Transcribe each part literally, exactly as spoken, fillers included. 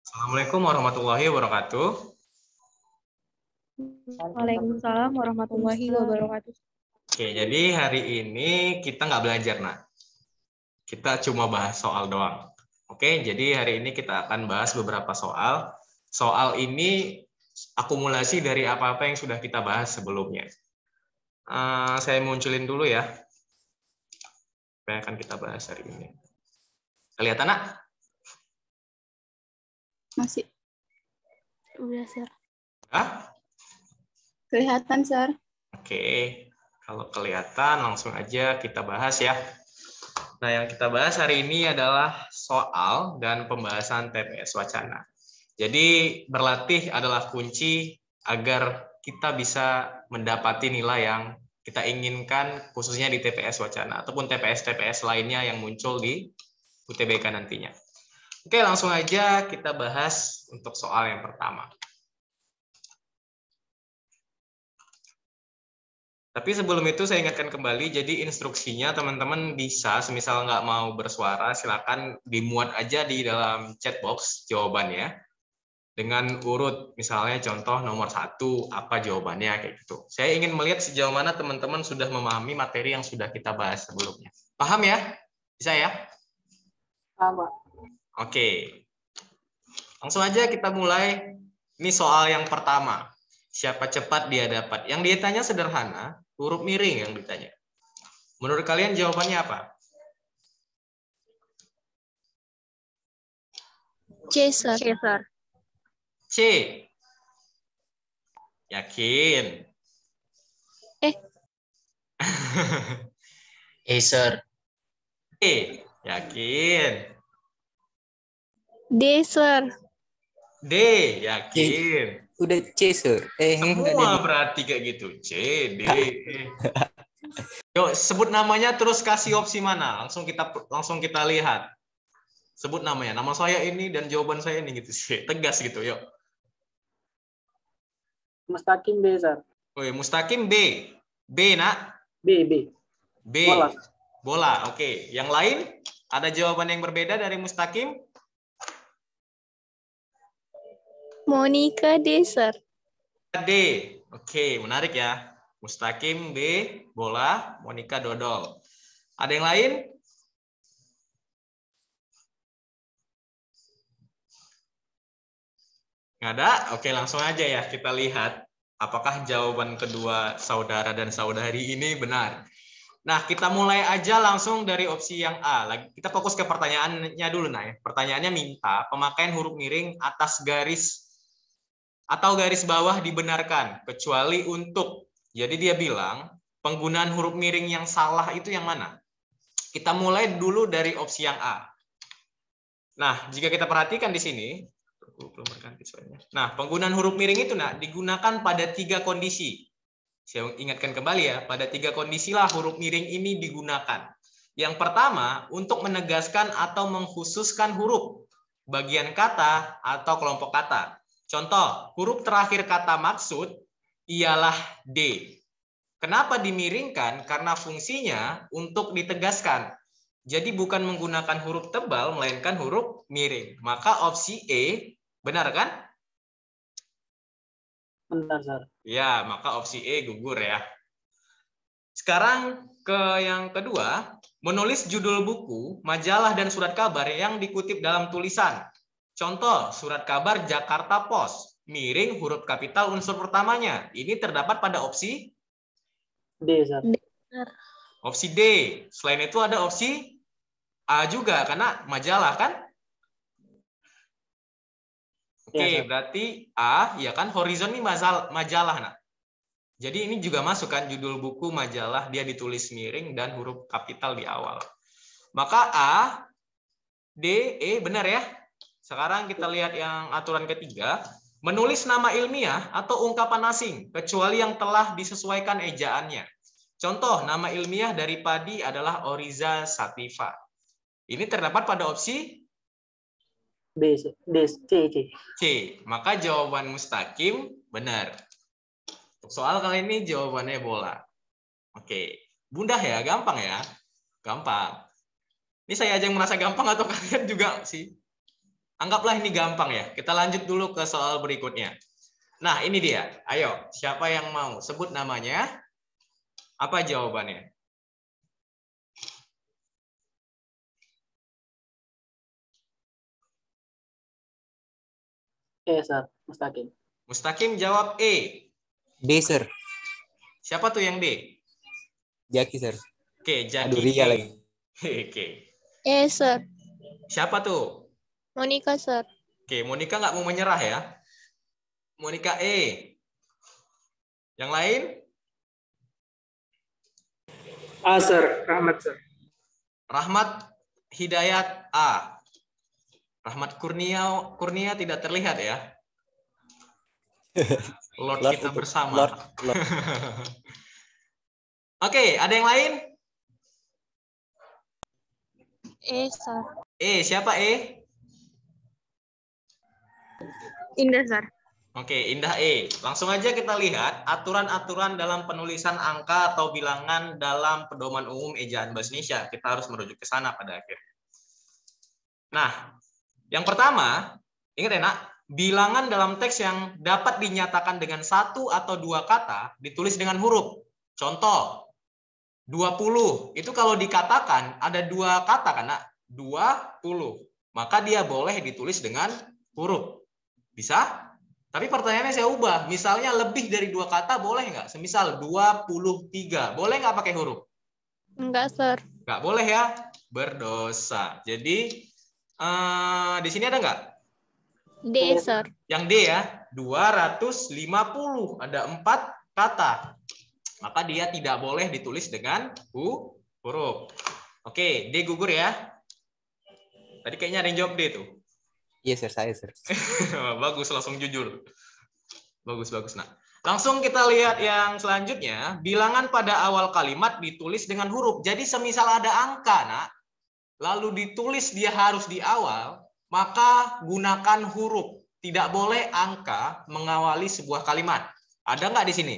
Assalamualaikum warahmatullahi wabarakatuh. Waalaikumsalam warahmatullahi wabarakatuh. Oke, jadi hari ini kita nggak belajar, nah. Kita cuma bahas soal doang. Oke, jadi hari ini kita akan bahas beberapa soal. Soal ini akumulasi dari apa-apa yang sudah kita bahas sebelumnya. Uh, saya munculin dulu ya. Apa yang akan kita bahas hari ini. Kelihatan, nak? Masih. Udah, Sir. Hah? Kelihatan, Sir. Oke, kalau kelihatan langsung aja kita bahas ya. Nah, yang kita bahas hari ini adalah soal dan pembahasan T P S Wacana. Jadi, berlatih adalah kunci agar kita bisa mendapati nilai yang kita inginkan, khususnya di T P S Wacana, ataupun T P S-T P S lainnya yang muncul di U T B K nantinya. Oke, langsung aja kita bahas untuk soal yang pertama. Tapi sebelum itu saya ingatkan kembali, jadi instruksinya teman-teman bisa, semisal nggak mau bersuara, silakan dimuat aja di dalam chat box jawabannya. Dengan urut, misalnya contoh nomor satu, apa jawabannya, kayak gitu. Saya ingin melihat sejauh mana teman-teman sudah memahami materi yang sudah kita bahas sebelumnya. Paham ya? Bisa ya? Paham, Pak. Oke. Langsung aja kita mulai. Ini soal yang pertama. Siapa cepat dia dapat. Yang dia tanya sederhana, huruf miring yang ditanya. Menurut kalian jawabannya apa? C, Sir. C, Sir. C. Yakin? Eh. E, Sir. D. Yakin? D, Sir. D. Yakin? Udah C, Sir. Eh, Semua berarti kayak gitu. C, D, E. Yuk, sebut namanya terus kasih opsi mana. Langsung kita langsung kita lihat. Sebut namanya. Nama saya ini dan jawaban saya ini gitu sih. Tegas gitu, yuk. Mustaqim B, Sir. Oh, ya, Mustaqim B. B, nak. B, B. B. Bola. Bola, oke. Yang lain ada jawaban yang berbeda dari Mustaqim? Monica D, Sir. D. Oke, menarik ya. Mustaqim B, bola, Monica dodol. Ada yang lain? Nggak ada? Oke, langsung aja ya kita lihat apakah jawaban kedua saudara dan saudari ini benar. Nah, kita mulai aja langsung dari opsi yang A. Lagi kita fokus ke pertanyaannya dulu, nah ya. Pertanyaannya minta pemakaian huruf miring atas garis atau garis bawah dibenarkan, kecuali untuk. Jadi dia bilang, penggunaan huruf miring yang salah itu yang mana? Kita mulai dulu dari opsi yang A. Nah, jika kita perhatikan di sini, nah, penggunaan huruf miring itu nah, digunakan pada tiga kondisi. Saya ingatkan kembali ya, pada tiga kondisilah huruf miring ini digunakan. Yang pertama, untuk menegaskan atau mengkhususkan huruf, bagian kata atau kelompok kata. Contoh, huruf terakhir kata maksud ialah D. Kenapa dimiringkan? Karena fungsinya untuk ditegaskan. Jadi bukan menggunakan huruf tebal, melainkan huruf miring. Maka opsi E, benar kan? Benar, Sir. Ya, maka opsi E gugur ya. Sekarang ke yang kedua, menulis judul buku, majalah, dan surat kabar yang dikutip dalam tulisan. Contoh, surat kabar Jakarta Post, miring huruf kapital unsur pertamanya. Ini terdapat pada opsi D, Sir. Opsi D. Selain itu ada opsi A juga, karena majalah kan? Oke, Ya, berarti A, ya kan, horizon ini majalah. Nah. Jadi ini juga masuk kan, judul buku, majalah, dia ditulis miring dan huruf kapital di awal. Maka A, D, E, benar ya? Sekarang kita lihat yang aturan ketiga. Menulis nama ilmiah atau ungkapan asing, kecuali yang telah disesuaikan ejaannya. Contoh, nama ilmiah dari padi adalah Oriza sativa. Ini terdapat pada opsi B, D, C, C. C. Maka jawaban Mustaqim benar. Untuk soal kali ini jawabannya bola. Oke. Mudah ya, gampang ya. Gampang. Ini saya aja yang merasa gampang atau kalian juga sih? Anggaplah ini gampang ya. Kita lanjut dulu ke soal berikutnya. Nah, ini dia. Ayo, siapa yang mau sebut namanya? Apa jawabannya? E, sir. Mustaqim. Mustaqim jawab E. D, sir. Siapa tuh yang D? Jaki, sir. Oke, Jaki. Aduh, Ria E. lagi. Oke. E, sir. Siapa tuh? Monica, sir. Oke, Monica nggak mau menyerah ya. Monica E. Yang lain? A, sir. Rahmat, sir. Rahmat Hidayat A. Rahmat Kurnia Kurnia tidak terlihat ya. Lord, Lord kita untuk- bersama. Lord, Lord. Oke, ada yang lain? E, sir. E, siapa E? Indah, sir. Oke, Indah E. Langsung aja kita lihat aturan-aturan dalam penulisan angka atau bilangan dalam Pedoman Umum Ejaan Bahasa Indonesia. Kita harus merujuk ke sana pada akhirnya. Nah, yang pertama, ingat ya nak, bilangan dalam teks yang dapat dinyatakan dengan satu atau dua kata ditulis dengan huruf. Contoh, dua puluh. Itu kalau dikatakan ada dua kata kan nak? dua puluh. Maka dia boleh ditulis dengan huruf. Bisa? Tapi pertanyaannya saya ubah. Misalnya lebih dari dua kata boleh nggak? Semisal dua puluh tiga. Boleh nggak pakai huruf? Enggak, sir. Nggak boleh ya. Berdosa. Jadi eh, di sini ada nggak? D, sir. Yang D ya. dua ratus lima puluh. Ada empat kata. Maka dia tidak boleh ditulis dengan hu, huruf. Oke, D gugur ya. Tadi kayaknya ada yang jawab D tuh. Iya, sir. Saya, sir. Bagus, langsung jujur. Bagus, bagus. Nah, langsung kita lihat yang selanjutnya. Bilangan pada awal kalimat ditulis dengan huruf. Jadi semisal ada angka, nak, lalu ditulis dia harus di awal, maka gunakan huruf. Tidak boleh angka mengawali sebuah kalimat. Ada nggak di sini?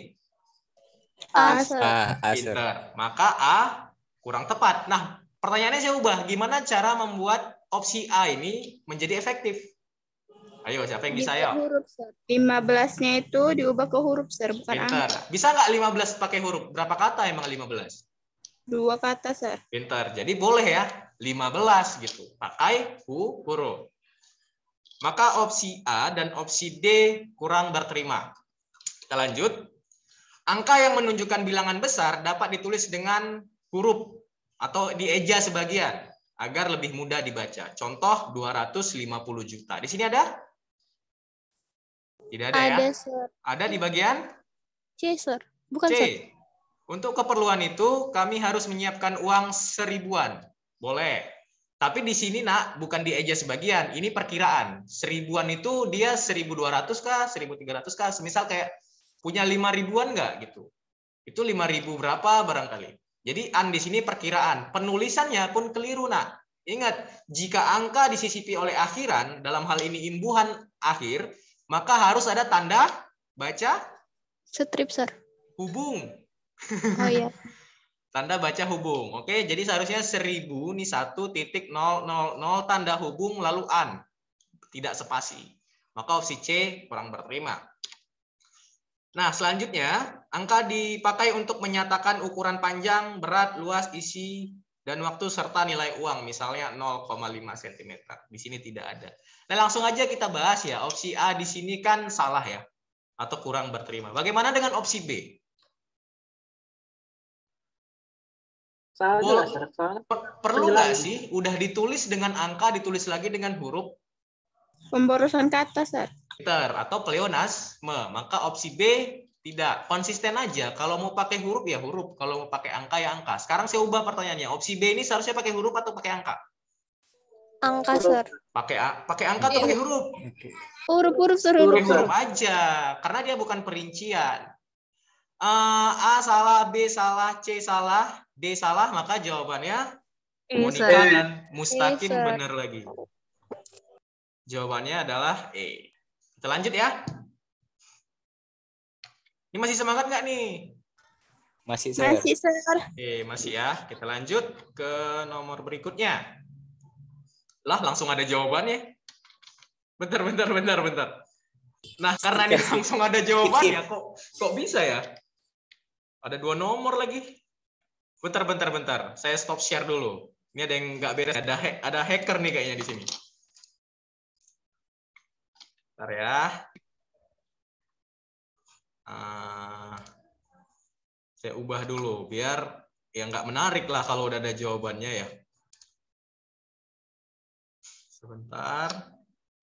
A, sir. A, A, sir. Pinter. Maka A kurang tepat. Nah, pertanyaannya saya ubah. Gimana cara membuat opsi A ini menjadi efektif? Ayo, siapa yang bisa ya? Huruf, sir. lima belasnya itu diubah ke huruf, sir, bukan Pinter. angka. Bisa nggak lima belas pakai huruf? Berapa kata emang lima belas? Dua kata, sir. Pinter. Jadi boleh ya, lima belas gitu. Pakai hu, huruf. Maka opsi A dan opsi D kurang berterima. Kita lanjut. Angka yang menunjukkan bilangan besar dapat ditulis dengan huruf atau dieja sebagian agar lebih mudah dibaca. Contoh dua ratus lima puluh juta. Di sini ada? Tidak ada, Ada, ya? sir. Ada di bagian C, sir. Bukan, C. sir. Untuk keperluan itu kami harus menyiapkan uang seribuan. Boleh. Tapi di sini nak bukan dieja sebagian. Ini perkiraan. Seribuan itu dia seribu dua ratus kah, seribu tiga ratus kah? Semisal kayak punya lima ribuan nggak gitu. Itu lima ribu berapa barangkali. Jadi an di sini perkiraan. Penulisannya pun keliru nak. Ingat, jika angka disisipi oleh akhiran, dalam hal ini imbuhan akhir, maka harus ada tanda baca Strip, sir. hubung. Oh iya. Tanda baca hubung. Oke, jadi seharusnya seribu ini satu titik nol nol nol tanda hubung lalu an. Tidak spasi. Maka opsi C kurang berterima. Nah, selanjutnya angka dipakai untuk menyatakan ukuran panjang, berat, luas, isi, dan waktu serta nilai uang. Misalnya nol koma lima sentimeter. Di sini tidak ada. Nah, langsung aja kita bahas ya. Opsi A di sini kan salah ya. Atau kurang berterima. Bagaimana dengan opsi B? Salah Bo- juga, sir. Soalnya Perlu nggak Penjelasan. sih udah ditulis dengan angka, ditulis lagi dengan huruf? Pemborosan kata, sir. Pinter atau pleonasme. Maka opsi B tidak. Konsisten aja. Kalau mau pakai huruf ya huruf. Kalau mau pakai angka ya angka. Sekarang saya ubah pertanyaannya. Opsi B ini seharusnya pakai huruf atau pakai angka? Angka, Huruf. sir. Pakai A- pakai angka atau pakai huruf? Oke. Huruf-huruf, sir. Pakai Huruf, sir. huruf aja. Karena dia bukan perincian. Eh, A salah, B salah, C salah, D salah. Maka jawabannya E, Monica sir. dan Mustaqim E, sir. benar lagi. Jawabannya adalah E. Kita lanjut ya. Ini masih semangat nggak nih? Masih, sir. Masih, sir. Oke, masih ya. Kita lanjut ke nomor berikutnya. Lah, langsung ada jawabannya. Bentar, bentar, bentar, bentar. Nah, karena ini langsung ada jawabannya, kok kok bisa ya? Ada dua nomor lagi. Bentar, bentar, bentar. Saya stop share dulu. Ini ada yang nggak beres. Ada hack, ada hacker nih kayaknya di sini. Bentar ya. Uh, saya ubah dulu biar ya nggak menarik lah kalau udah ada jawabannya ya. Sebentar.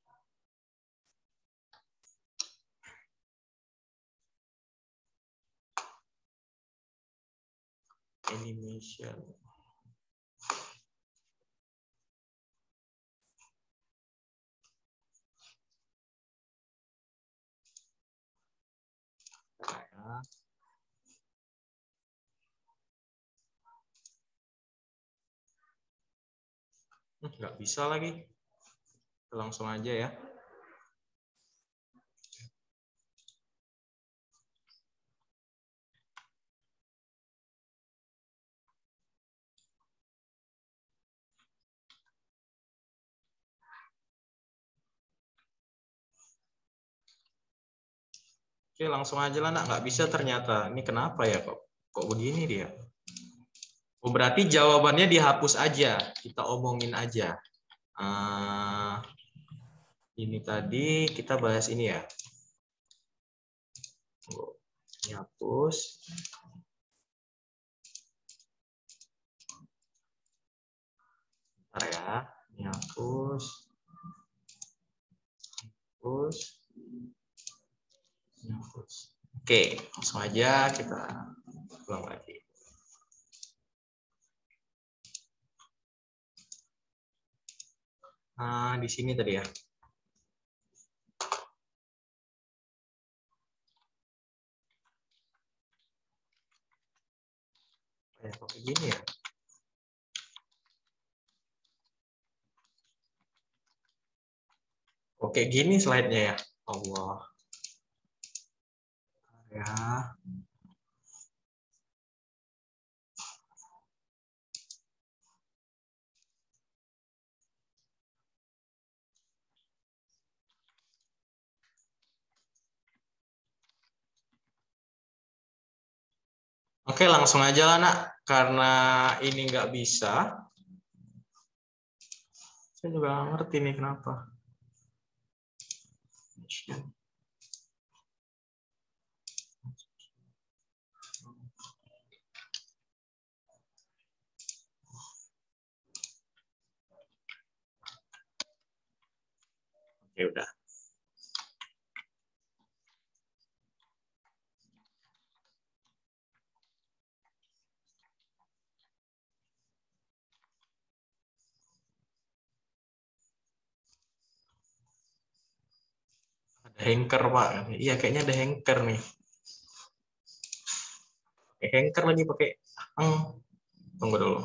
Animation. Nah. Nggak bisa lagi. Langsung aja ya. Oke, langsung aja lah, nak. Nggak bisa ternyata. Ini kenapa ya kok? Kok begini dia? Oh, berarti jawabannya dihapus aja. Kita omongin aja. Uh, ini tadi kita bahas ini ya. Oh, ini hapus. Bentar ya. Ini hapus. Hapus. Oke, langsung aja kita ulang lagi. Nah, di sini tadi ya. Kayak pakai gini ya. Oke, gini slide-nya ya. Allah. Ya. Oke, langsung aja lah, nak. Karena ini nggak bisa. Saya juga nggak ngerti nih kenapa. Oke, udah. Ada hanker, Pak. Iya, kayaknya ada hanker nih. Pakai hanker lagi pakai. Hmm. Tunggu dulu.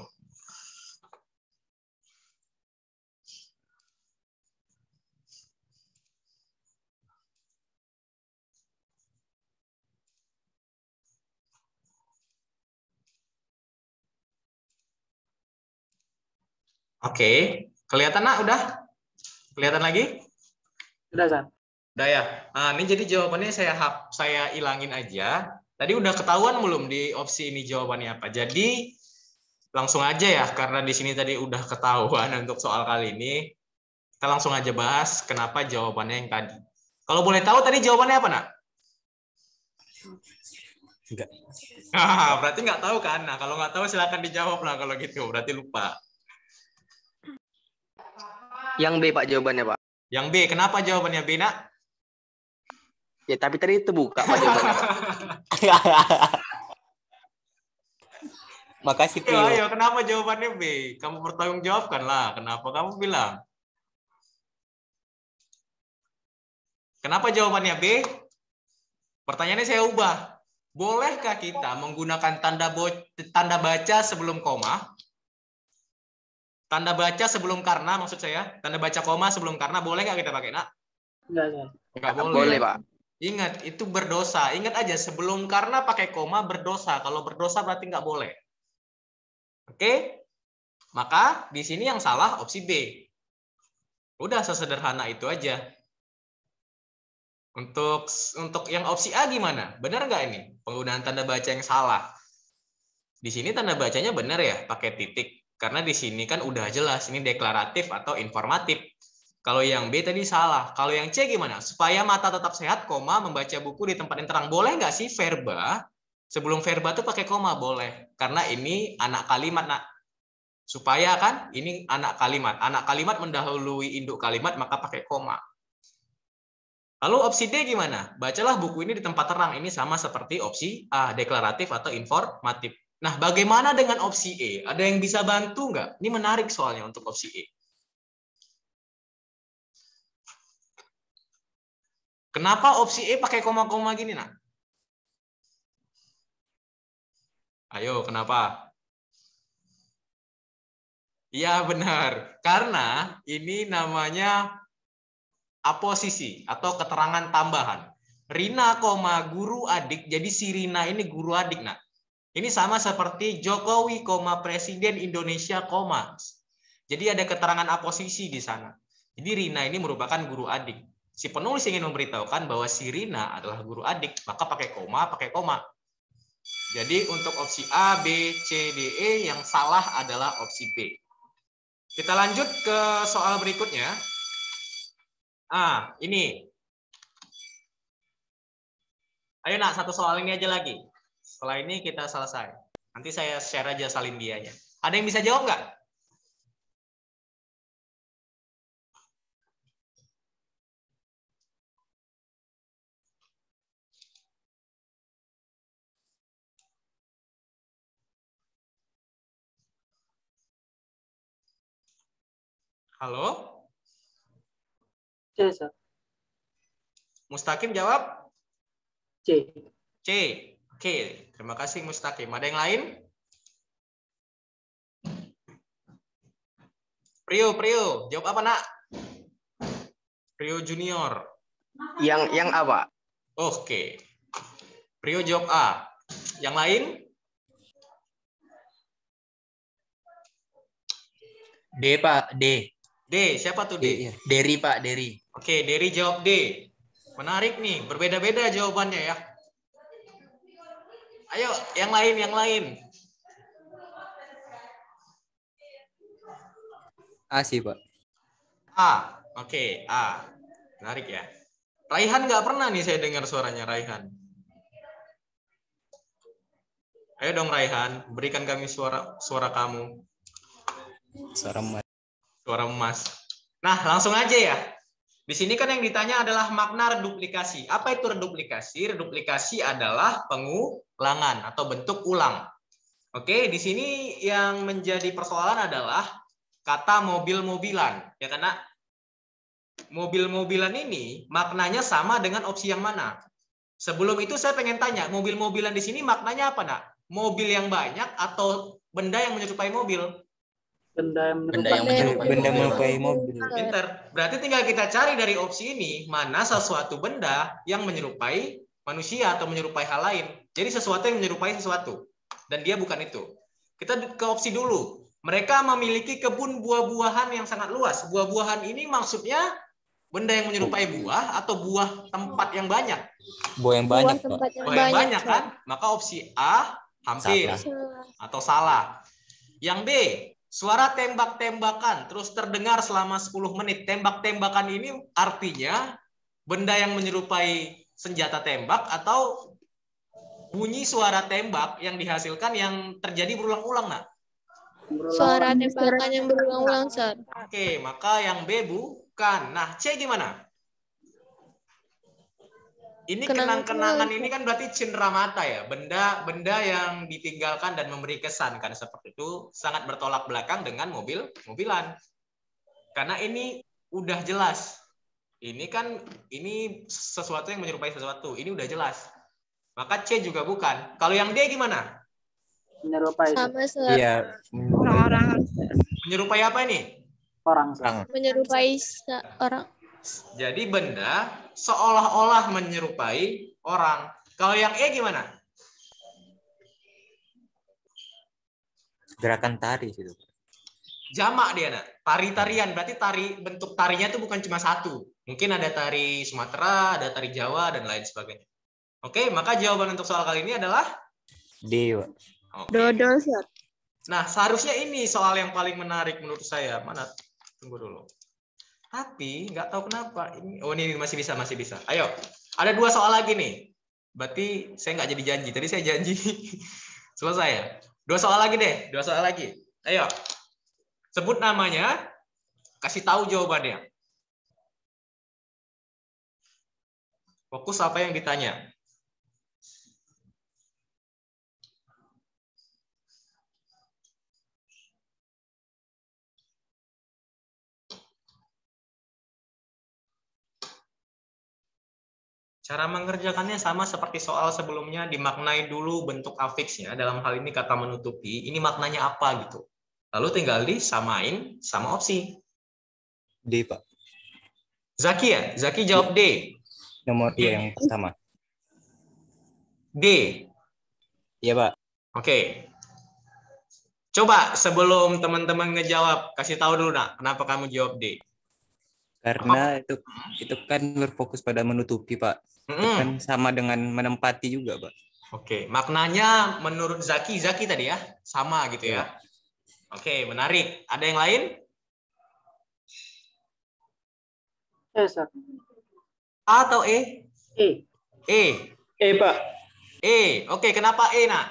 Oke, kelihatan, nak? Udah? Kelihatan lagi? Sudah, San. Udah ya. Nah, ini jadi jawabannya saya hap, saya ilangin aja. Tadi udah ketahuan belum di opsi ini jawabannya apa? Jadi langsung aja ya, karena di sini tadi udah ketahuan untuk soal kali ini. Kita langsung aja bahas kenapa jawabannya yang tadi. Kalau boleh tahu tadi jawabannya apa, nak? Enggak. Ah, berarti nggak tahu kan? Nah, kalau nggak tahu silakan dijawab lah kalau gitu. Berarti lupa. Yang B, Pak, jawabannya, Pak. Yang B, kenapa jawabannya B, nak? Ya, tapi tadi itu buka, Pak, jawabannya, Pak. Makasih, Ayo, Tio. ayo, kenapa jawabannya B? Kamu bertanggung jawabkan lah. Kenapa kamu bilang? Kenapa jawabannya B? Pertanyaannya saya ubah. Bolehkah kita menggunakan tanda tanda baca sebelum koma? Tanda baca sebelum karena, maksud saya. Tanda baca koma sebelum karena, boleh nggak kita pakai, nak? Enggak, San. Nggak boleh. Boleh, Pak. Ingat, itu berdosa. Ingat aja, sebelum karena pakai koma berdosa. Kalau berdosa berarti nggak boleh. Oke? Maka di sini yang salah opsi B. Udah sesederhana itu aja. Untuk untuk yang opsi A gimana? Benar nggak ini? Penggunaan tanda baca yang salah. Di sini tanda bacanya benar ya, pakai titik. Karena di sini kan udah jelas ini deklaratif atau informatif. Kalau yang B tadi salah. Kalau yang C gimana? Supaya mata tetap sehat, koma, membaca buku di tempat yang terang. Boleh nggak sih verba? Sebelum verba tuh pakai koma, boleh. Karena ini anak kalimat, nak. Supaya kan ini anak kalimat. Anak kalimat mendahului induk kalimat, maka pakai koma. Lalu opsi D gimana? Bacalah buku ini di tempat terang. Ini sama seperti opsi A, deklaratif atau informatif. Nah, bagaimana dengan opsi E? Ada yang bisa bantu nggak? Ini menarik soalnya untuk opsi E. Kenapa opsi E pakai koma-koma gini, nak? Ayo, kenapa? Iya, benar. Karena ini namanya aposisi atau keterangan tambahan. Rina, guru adik. Jadi si Rina ini guru adik, nak. Ini sama seperti Jokowi, Presiden Indonesia, jadi ada keterangan aposisi di sana. Jadi Rina ini merupakan guru adik. Si penulis ingin memberitahukan bahwa si Rina adalah guru adik, maka pakai koma, pakai koma. Jadi untuk opsi A, B, C, D, E yang salah adalah opsi B. Kita lanjut ke soal berikutnya. Ah, ini. Ayo nak, satu soal ini aja lagi. Setelah ini kita selesai. Nanti saya share aja salin dianya. Ada yang bisa jawab nggak? Halo? C, Sir. Mustaqim jawab? C. C. Oke, terima kasih Mustaqim. Ada yang lain? Prio, Prio, jawab apa, nak? Prio Junior. Yang yang apa? Oke. Prio jawab A. Yang lain? D, Pak. D. D. Siapa tuh D? D, iya. Derry, Pak. Derry. Oke, Derry jawab D. Menarik nih, berbeda-beda jawabannya ya. Ayo, yang lain, yang lain. A sih, Pak. A. Oke, A. Menarik ya. Raihan nggak pernah nih saya dengar suaranya Raihan. Ayo dong Raihan, berikan kami suara suara kamu. Suara emas. Suara emas. Nah, langsung aja ya. Di sini kan yang ditanya adalah makna reduplikasi. Apa itu reduplikasi? Reduplikasi adalah pengulangan atau bentuk ulang. Oke, di sini yang menjadi persoalan adalah kata mobil-mobilan. Ya, karena mobil-mobilan ini maknanya sama dengan opsi yang mana? Sebelum itu saya pengen tanya, mobil-mobilan di sini maknanya apa, nak? Mobil yang banyak atau benda yang menyerupai mobil? Benda yang Benda yang menyerupai. Benda menyerupai mobil. Pinter. Berarti tinggal kita cari dari opsi ini mana sesuatu benda yang menyerupai manusia atau menyerupai hal lain. Jadi sesuatu yang menyerupai sesuatu. Dan dia bukan itu. Kita ke opsi dulu. Mereka memiliki kebun buah-buahan yang sangat luas. Buah-buahan ini maksudnya benda yang menyerupai buah atau buah tempat yang banyak. Buah yang banyak, Pak. tempat yang Buah yang banyak, banyak kan? Maka opsi A hampir Salah. atau salah. Yang B, suara tembak-tembakan terus terdengar selama sepuluh menit. Tembak-tembakan ini artinya benda yang menyerupai senjata tembak atau bunyi suara tembak yang dihasilkan yang terjadi berulang-ulang, nak. Suara tembakan yang berulang-ulang, Sir. Oke, maka yang B bukan. Nah, C gimana? Ini kenang-kenangan ini kan berarti cindera mata ya, benda-benda yang ditinggalkan dan memberi kesan kan seperti itu sangat bertolak belakang dengan mobil-mobilan. Karena ini udah jelas. Ini kan ini sesuatu yang menyerupai sesuatu. Ini udah jelas. Maka C juga bukan. Kalau yang D gimana? Menyerupai. Sama, Sir. Iya. Orang-orang. Menyerupai apa ini? Orang. Sir. Orang. Menyerupai se- orang. Jadi benda seolah-olah menyerupai orang. Kalau yang E gimana? Gerakan tari gitu. Jamak dia, nak. Tari-tarian. Berarti tari bentuk tarinya itu bukan cuma satu. Mungkin ada tari Sumatera, ada tari Jawa, dan lain sebagainya. Oke, maka jawaban untuk soal kali ini adalah D, Pak. Oke. Dodol, Sir. Nah, seharusnya ini soal yang paling menarik menurut saya. Mana? Tunggu dulu. Tapi nggak tahu kenapa. Ini, oh ini masih bisa, masih bisa. Ayo, ada dua soal lagi nih. Berarti saya nggak jadi janji. Tadi saya janji selesai ya. Dua soal lagi deh. Dua soal lagi. Ayo, sebut namanya, kasih tahu jawabannya. Fokus apa yang ditanya. Cara mengerjakannya sama seperti soal sebelumnya, dimaknai dulu bentuk afiksnya. Dalam hal ini kata menutupi, ini maknanya apa gitu. Lalu tinggal disamain sama opsi. D, Pak. Zaki ya? Zaki jawab D. Nomor D. iya yang pertama. D. Iya, Pak. Oke. Coba sebelum teman-teman ngejawab, kasih tahu dulu nak, kenapa kamu jawab D? Karena itu itu kan berfokus pada menutupi, Pak. Itu Mm-mm. kan sama dengan menempati juga, Pak. Oke, maknanya menurut Zaki, Zaki tadi ya, sama gitu ya. Iya. Oke, menarik. Ada yang lain? Eh, Sir. A atau E? E. E. Eh, Pak. E. Oke, kenapa E nak?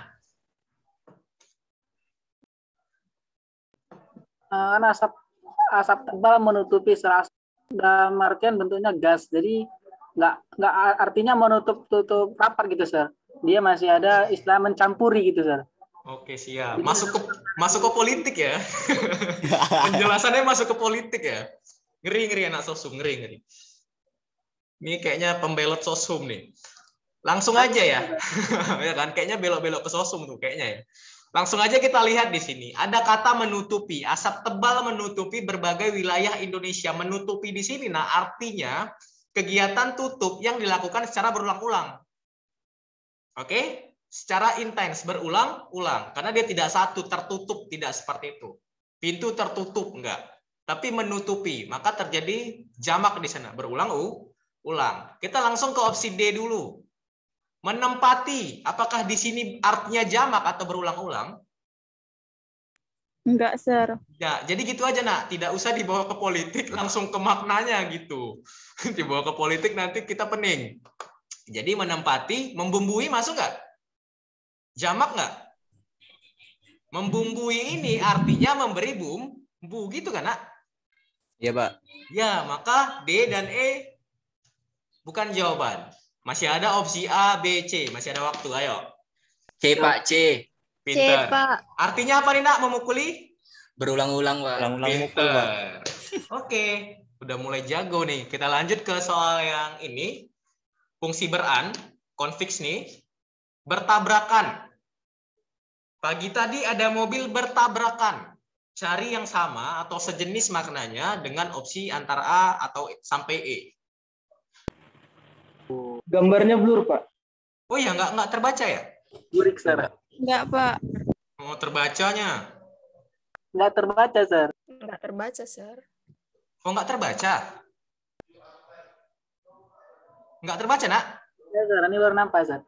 Eh, kan asap asap tebal menutupi seras dalam artian bentuknya gas. Jadi nggak nggak artinya menutup tutup rapat gitu, Sir. Dia masih ada istilah mencampuri gitu, Sir. Oke, siap. Masuk ke masuk ke politik ya. Penjelasannya masuk ke politik ya. Ngeri ngeri anak sosum, ngeri ngeri. Ini kayaknya pembelot sosum nih. Langsung aja ya. Ya kan, kayaknya belok-belok ke sosum tuh kayaknya ya. Langsung aja kita lihat di sini. Ada kata menutupi, asap tebal menutupi berbagai wilayah Indonesia. Menutupi di sini, nah artinya kegiatan tutup yang dilakukan secara berulang-ulang. Oke? Secara intens, berulang-ulang. Karena dia tidak satu, tertutup, tidak seperti itu. Pintu tertutup, enggak. Tapi menutupi, maka terjadi jamak di sana. Berulang-ulang. Kita langsung ke opsi D dulu. Menempati, apakah di sini artinya jamak atau berulang-ulang? Enggak, Sir. Ya, jadi gitu aja nak, tidak usah dibawa ke politik, langsung ke maknanya gitu. Dibawa ke politik nanti kita pening. Jadi menempati, membumbui masuk nggak? Jamak nggak? Membumbui ini artinya memberi bumbu gitu kan nak? Iya, Pak. Ya, maka D dan E bukan jawaban. Masih ada opsi A, B, C. Masih ada waktu, ayo. C, Pak, C. C, Pinter. Pak. Artinya apa nih nak, memukuli? Berulang-ulang, Pak. Ulang-ulang mukul, Pak. Pinter. Oke, udah mulai jago nih. Kita lanjut ke soal yang ini. Fungsi beran, konfiks nih. Bertabrakan. Pagi tadi ada mobil bertabrakan. Cari yang sama atau sejenis maknanya dengan opsi antara A atau sampai E. Gambarnya blur, Pak. Oh ya, nggak nggak terbaca ya? Burik, Sir. Enggak, Pak. Oh, terbacanya. Nggak terbaca, Sir. Nggak terbaca, Sir. Oh, nggak terbaca. Nggak terbaca, nak? Ya, Sir. Ini baru nampak, Sir.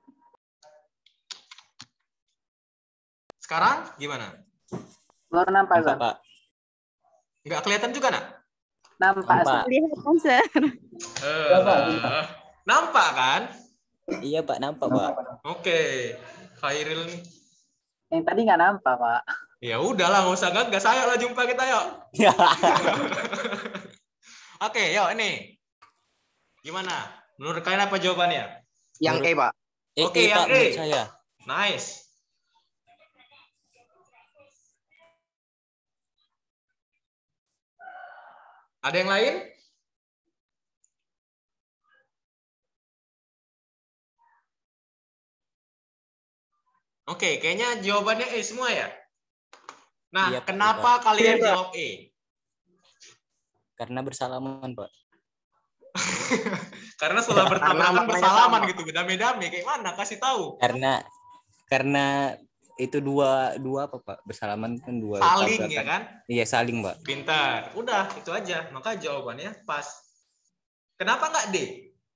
Sekarang gimana? Baru nampak, Sir. Nampak, Pak. Nggak kelihatan juga, nak? Nampak, Sir. Nampak. Lihat kan, Sir. Eh, nampak kan? Iya, Pak. Nampak, Pak. Oke. Khairil nih. Yang tadi nggak nampak, Pak. Ya udahlah, nggak usah gagas. Ayo lah jumpa kita, yuk. Oke, yuk ini. Gimana? Menurut kalian apa jawabannya? Yang E, Pak. Eh, Oke, eh, yang Pak, E. menurut saya. Nice. Ada yang lain? Oke, kayaknya jawabannya E semua ya. Nah, Iya, Pak. kenapa kalian jawab E? Karena bersalaman, Pak. Karena setelah Karena bertabrakan maknanya bersalaman sama. gitu, beda-beda. Kayak mana? Kasih tahu. Karena karena itu dua dua apa, Pak? Bersalaman kan dua. Saling tabrakan. ya kan? Iya, saling, Pak. Pintar. Udah, itu aja. Maka jawabannya pas. Kenapa nggak D?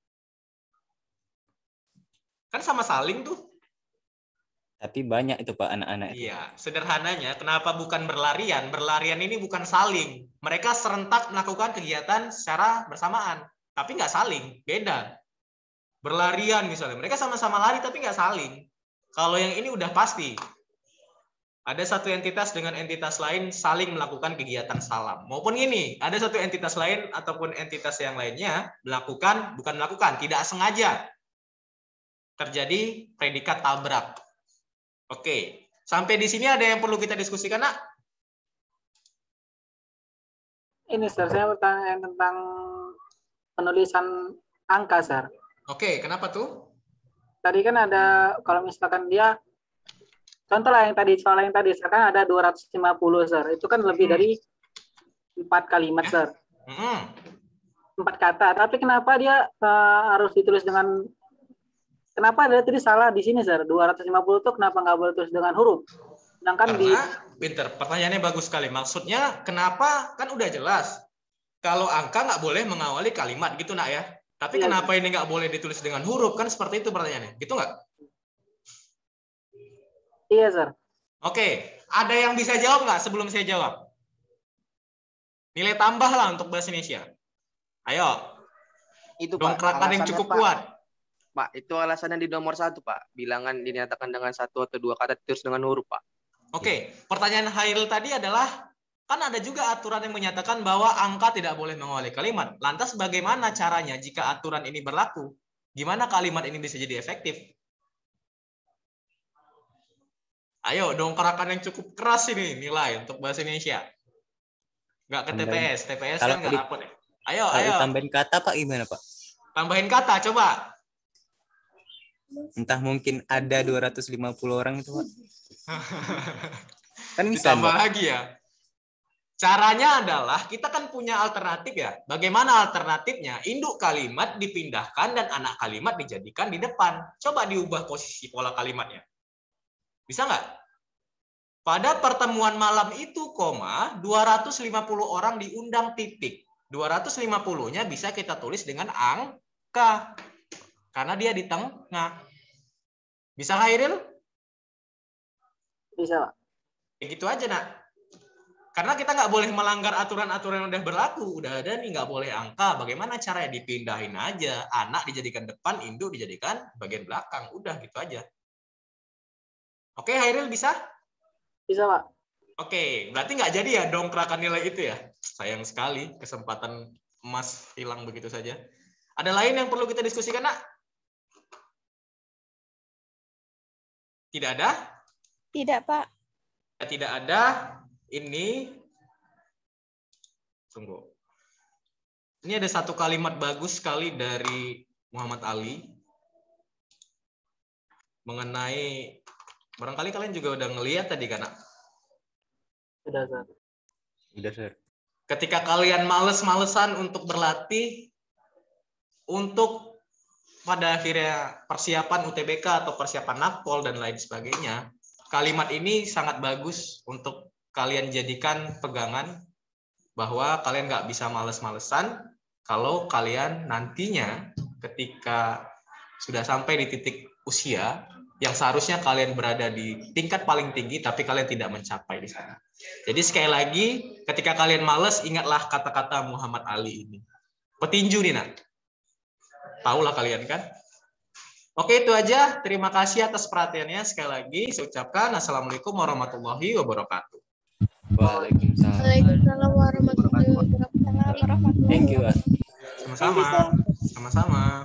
Kan sama saling tuh. Tapi banyak itu Pak anak-anak itu. Iya, sederhananya kenapa bukan berlarian? Berlarian ini bukan saling. Mereka serentak melakukan kegiatan secara bersamaan, tapi nggak saling, beda. Berlarian misalnya, mereka sama-sama lari tapi nggak saling. Kalau yang ini udah pasti. Ada satu entitas dengan entitas lain saling melakukan kegiatan salam. Maupun ini, ada satu entitas lain ataupun entitas yang lainnya melakukan, bukan melakukan, tidak sengaja. Terjadi predikat tabrak. Oke, sampai di sini ada yang perlu kita diskusikan, Nak? Ini, Sir, saya bertanya tentang penulisan angka, Sir. Oke, kenapa tuh? Tadi kan ada, kalau misalkan dia, contoh lah yang tadi, soal yang tadi, Sir, kan ada dua ratus lima puluh, Sir. Itu kan lebih Hmm. dari empat kalimat, Sir. Hmm. Empat kata. Tapi kenapa dia uh, harus ditulis dengan, kenapa ada tulis salah di sini, Sir? dua ratus lima puluh itu kenapa nggak boleh tulis dengan huruf? Sedangkan di... Karena, pinter, pertanyaannya bagus sekali. Maksudnya, kenapa? Kan udah jelas. Kalau angka nggak boleh mengawali kalimat, gitu, Nak, ya? Tapi Iya, kenapa ini nggak boleh ditulis dengan huruf? Kan seperti itu pertanyaannya. Gitu nggak? Iya, Sir. Oke, ada yang bisa jawab nggak sebelum saya jawab? Nilai tambah lah untuk bahasa Indonesia. Ayo, Itu Pak. dongkrakan yang alasannya, cukup Pak. kuat. Pak, itu alasannya di nomor satu, Pak. Bilangan dinyatakan dengan satu atau dua kata terus dengan huruf, Pak. Oke, pertanyaan Hairil tadi adalah, kan ada juga aturan yang menyatakan bahwa angka tidak boleh mengawali kalimat. Lantas bagaimana caranya jika aturan ini berlaku? Gimana kalimat ini bisa jadi efektif? Ayo, dongkrakan yang cukup keras ini nilai untuk bahasa Indonesia. Nggak ke T P S, T P S Kalau kan nggak di- dapet ya. Ayo, Kalau ayo, tambahin kata Pak gimana Pak? tambahin kata, coba. Entah mungkin ada dua ratus lima puluh orang itu Pak. Kan bisa Ditambah Pak. lagi ya. Caranya adalah kita kan punya alternatif ya. Bagaimana alternatifnya? Induk kalimat dipindahkan dan anak kalimat dijadikan di depan. Coba diubah posisi pola kalimatnya. Bisa nggak? Pada pertemuan malam itu, koma, dua ratus lima puluh orang diundang titik. dua ratus lima puluh-nya bisa kita tulis dengan angka. Karena dia di tengah. Bisa, Hairil? Bisa, Pak. Ya gitu aja, Nak. Karena kita nggak boleh melanggar aturan-aturan yang udah berlaku. Udah ada nih, nggak boleh angka. Bagaimana caranya? Dipindahin aja. Anak dijadikan depan, induk dijadikan bagian belakang. Udah gitu aja. Oke, Hairil bisa? Bisa, Pak. Oke, berarti nggak jadi ya dongkrakan nilai itu ya? Sayang sekali, kesempatan emas hilang begitu saja. Ada lain yang perlu kita diskusikan, Nak? Tidak ada? Tidak, Pak. Tidak ada. Ini, tunggu. Ini ada satu kalimat bagus sekali dari Muhammad Ali mengenai, barangkali kalian juga udah ngelihat tadi kan, Nak? Sudah, Sir. Udah Sir. Ketika kalian males-malesan untuk berlatih, untuk pada akhirnya persiapan U T B K atau persiapan Nakpol dan lain sebagainya, kalimat ini sangat bagus untuk kalian jadikan pegangan bahwa kalian nggak bisa males-malesan kalau kalian nantinya ketika sudah sampai di titik usia yang seharusnya kalian berada di tingkat paling tinggi tapi kalian tidak mencapai di sana. Jadi sekali lagi, ketika kalian males, ingatlah kata-kata Muhammad Ali ini. Petinju nih, Nak. Tahulah kalian kan? Oke, itu aja. Terima kasih atas perhatiannya. Sekali lagi, saya ucapkan Assalamualaikum warahmatullahi wabarakatuh. Waalaikumsalam. Waalaikumsalam warahmatullahi wabarakatuh. Thank you Pak. Sama-sama. Sama-sama.